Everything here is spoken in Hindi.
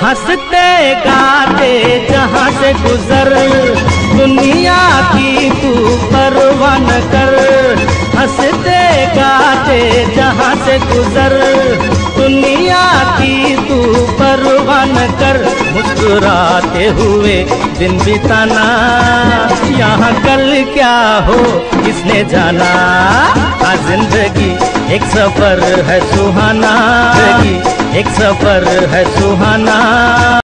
हंसते गाते जहाँ से गुजर, दुनिया की तू परवाह न कर। हंसते गाते जहाँ से गुजर, दुनिया की तू परवाह न कर। मुस्कुराते हुए दिन बिताना, यहाँ कल क्या हो किसने जाना। जिंदगी एक सफर है सुहाना, जिंदगी एक सफर है सुहाना।